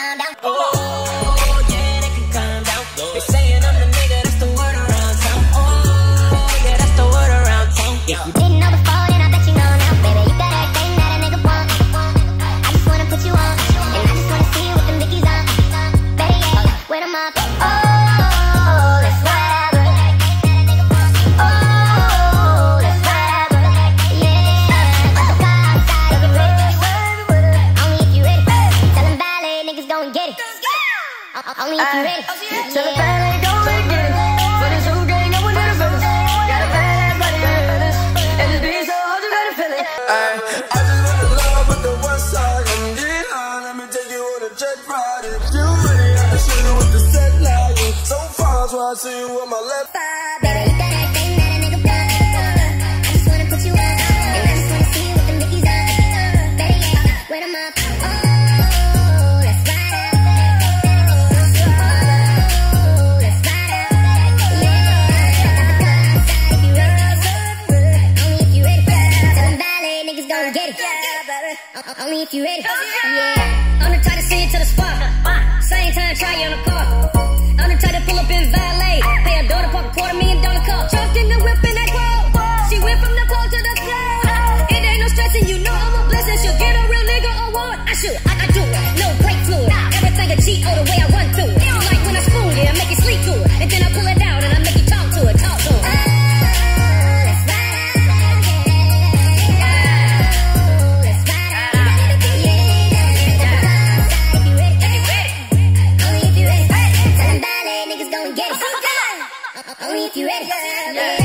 calm down. Oh, yeah, they can calm down. They saying I'm the nigga, that's the word around town. Oh, yeah, that's the word around town. If you didn't know before, then I bet you know now, baby. You got everything that a nigga want. I just wanna put you on, and I just wanna see you with them Vicky's on. Baby, yeah, with them up. Oh, let's ride out. Oh, let's ride out. Yeah, let's go outside if you're ready. Only if you're ready. Tell them Valet niggas go and get it. Only if you're ready. Tell them Valet go and get it. For the Zoo gang, no one in the business. Got a badass body in the business. And this beat so hard, you gotta feel it. I just wanna love with the west side. And get on, let me take you on a jet ride. If you ready, I can show you with the set line. So far, so I see you on my left. Baby, you got everything that a nigga want. I just wanna put you on, and I just wanna see you with them Vicky's on. Baby, yeah, with them up. Oh, let's ride out. Oh, let's ride out. Yeah, got the car outside if you ready. Only if you ready. Tell them Valet niggas gon' get it. Only if you ready. Yeah, I'm the type to see it to the spot. Same time, try you on the car. I'm the type to pull up in Valet. Pay a daughter, park $250,000 car. Jumped in the whip in that car. She went from the club to the club. It ain't no stressing, you know I'm a blessing. She'll get a real nigga award. I should, I do it. No brake fluid. Everything a cheat, oh the way I run through it. You like when I spoon it, I make you sleep to it. And then I pull it down and I make you talk to it, talk to it. Let's ride out. Let's ride out. Yeah, if you ready. Only if you ready. Tell them Valet niggas go and get it. Only if you ready. Yeah.